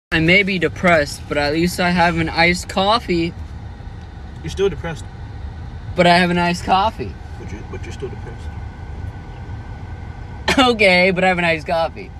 I may be depressed, but at least I have an iced coffee. You're still depressed. But I have an iced coffee. But you're still depressed. Okay, but I have an iced coffee.